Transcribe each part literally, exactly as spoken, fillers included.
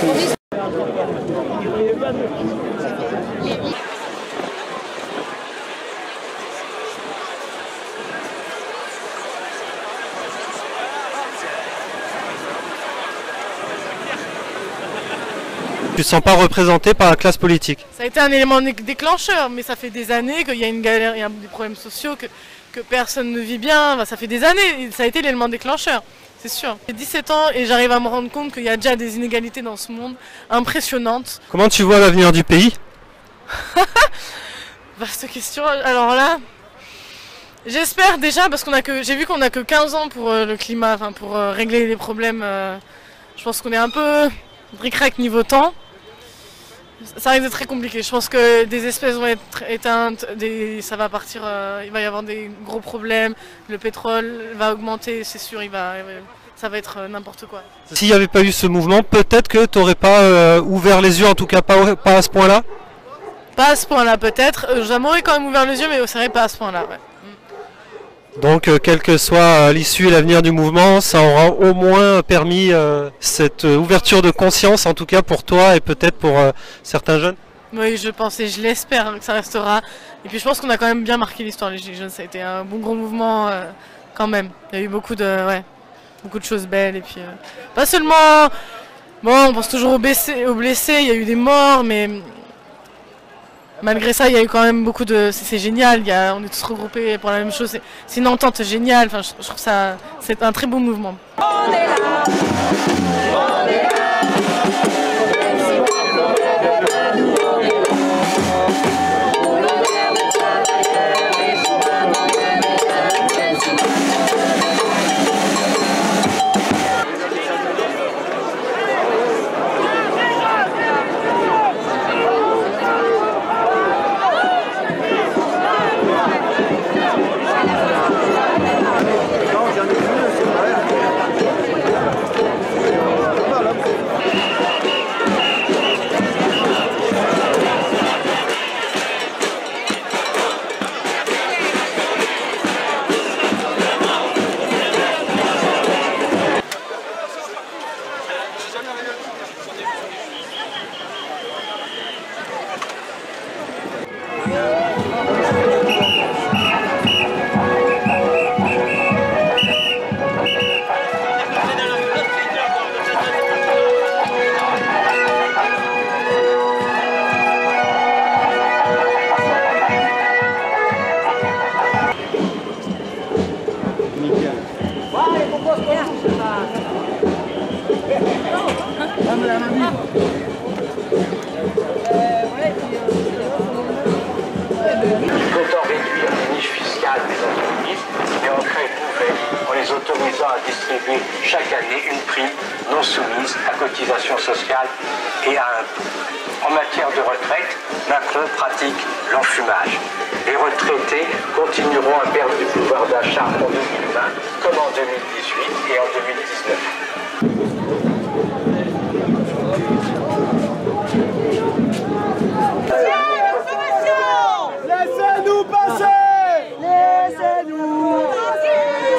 Tu ne te sens pas représenté par la classe politique? Ça a été un élément déclencheur, mais ça fait des années qu'il y a une galère, il y a des problèmes sociaux, que, que personne ne vit bien. Enfin, ça fait des années, ça a été l'élément déclencheur, c'est sûr. J'ai dix-sept ans et j'arrive à me rendre compte qu'il y a déjà des inégalités dans ce monde impressionnantes. Comment tu vois l'avenir du pays? Vaste question, alors là, j'espère déjà, parce qu'on a que, j'ai vu qu'on a que quinze ans pour euh, le climat, enfin pour euh, régler les problèmes. Euh, je pense qu'on est un peu bric-rac niveau temps. Ça risque d'être très compliqué. Je pense que des espèces vont être éteintes, des, ça va partir, euh, il va y avoir des gros problèmes, le pétrole va augmenter, c'est sûr, il va, ça va être n'importe quoi. S'il n'y avait pas eu ce mouvement, peut-être que tu n'aurais pas euh, ouvert les yeux, en tout cas pas, pas à ce point-là? Pas à ce point-là peut-être, euh, j'aurais quand même ouvert les yeux, mais c'est vrai pas à ce point-là. Ouais. Donc, euh, quelle que soit euh, l'issue et l'avenir du mouvement, ça aura au moins permis euh, cette euh, ouverture de conscience, en tout cas pour toi et peut-être pour euh, certains jeunes? Oui, je pense et je l'espère que ça restera. Et puis je pense qu'on a quand même bien marqué l'histoire, les Gilets jaunes. Ça a été un bon gros mouvement euh, quand même. Il y a eu beaucoup de, ouais, beaucoup de choses belles. Et puis, euh, pas seulement, bon, on pense toujours aux blessés, aux blessés, il y a eu des morts, mais malgré ça, il y a eu quand même beaucoup de... C'est génial, il y a, on est tous regroupés pour la même chose. C'est une entente géniale, enfin, je, je trouve ça... C'est un très beau mouvement. On est là, on est là. Autorisant à distribuer chaque année une prime non soumise à cotisation sociale et à impôt. En matière de retraite, Macron pratique l'enfumage. Les retraités continueront à perdre du pouvoir d'achat en deux mille vingt comme en deux mille dix-huit et en deux mille dix-neuf. Laissez-nous passer! Laissez-nous passer!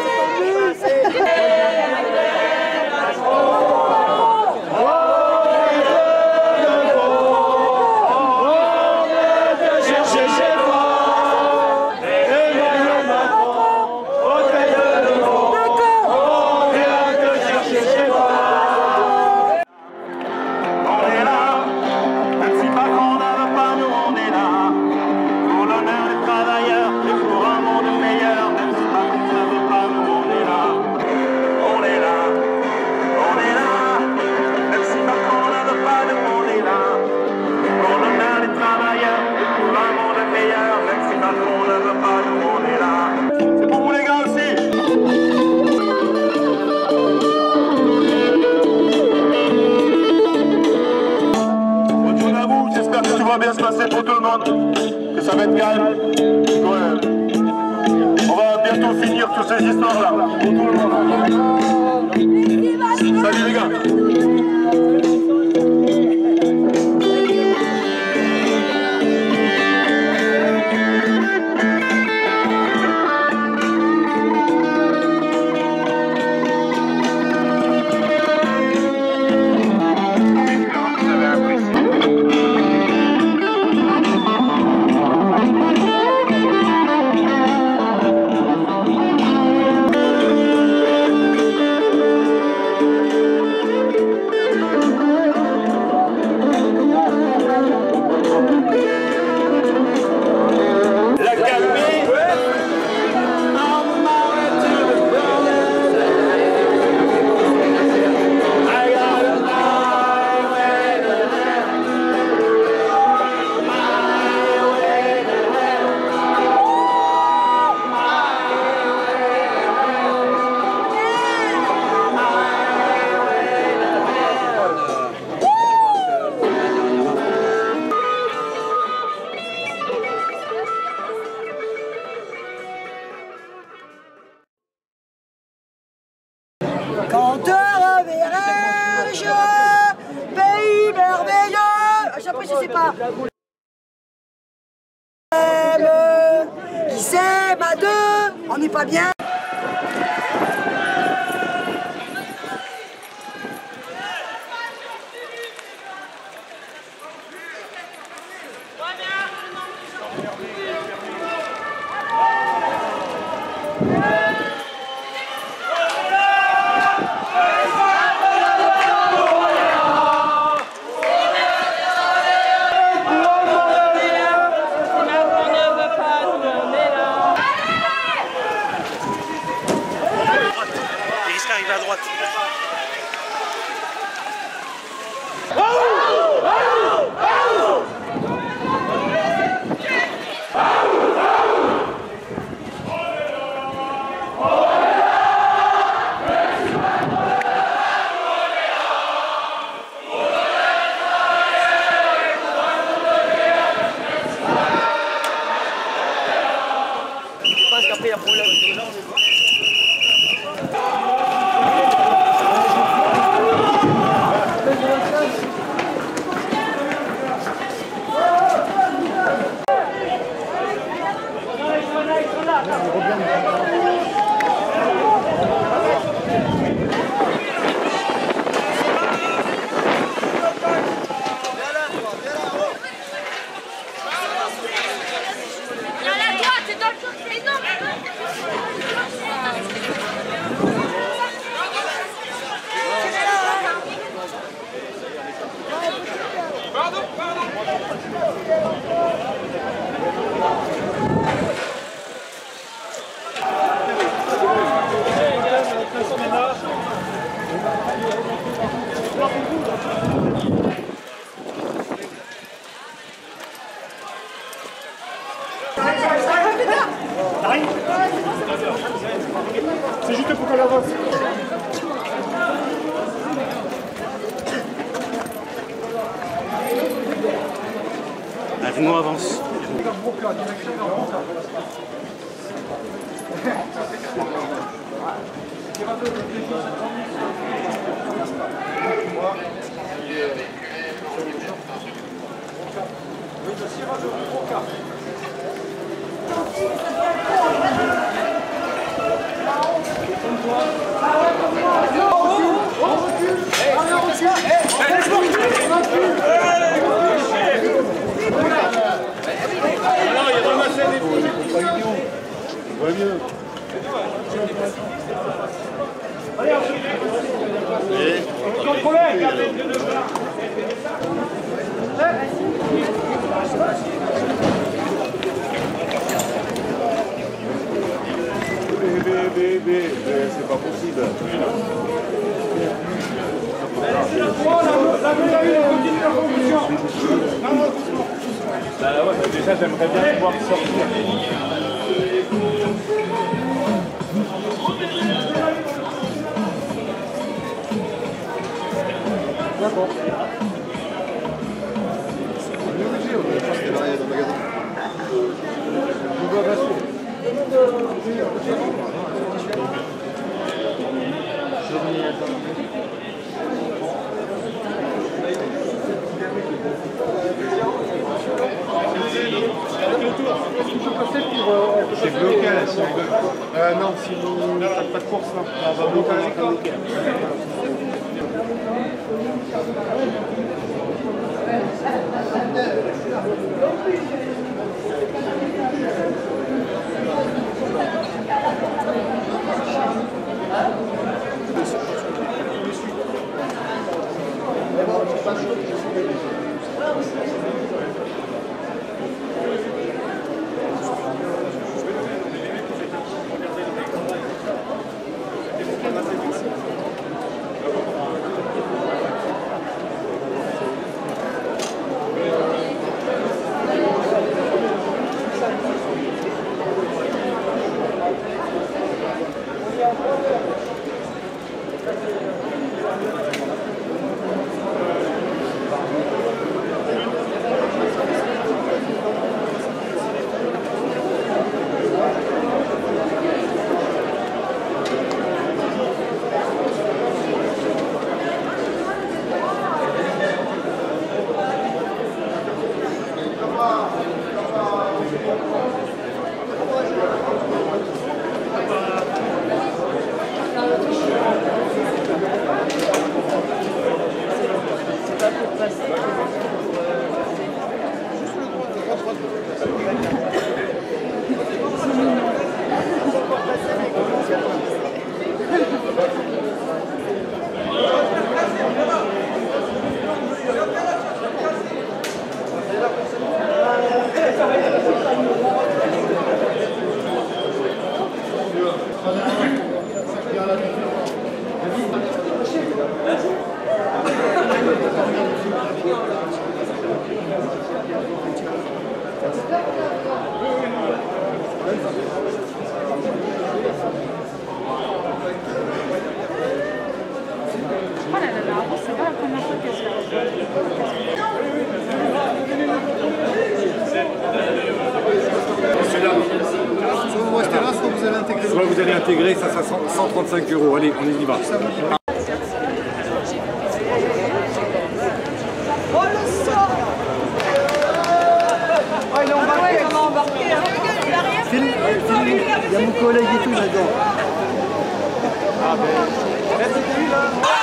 Bien se passer pour tout le monde, que ça va être calme. Ouais. On va bientôt finir toutes ces histoires là pour tout le monde. Salut les gars. sais pas. Ils s'aiment à deux, on n'est pas bien. Arrive à droite. Je pense qu'après il y a problème. C'est juste pour qu'elle avance. Nous avance. C'est pas possible. Bah ouais, bah déjà j'aimerais bien pouvoir sortir. D'accord. On est obligé, on est resté dans le magasin. On doit passer. C'est bloqué là, si on veut. Euh, non, si vous ne faites pas de course, non. On va bloquer à l'écart. Soit vous allez intégrer, ça sera cent trente-cinq euros. Allez, on y va. Oh le sort. Oh il est embarqué. Comment embarqué? Il y a mon collègue et tout, j'adore. Ah ben. Merci là.